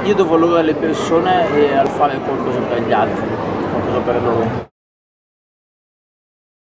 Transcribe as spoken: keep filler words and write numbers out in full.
io do valore alle persone e al fare qualcosa per gli altri, qualcosa per loro.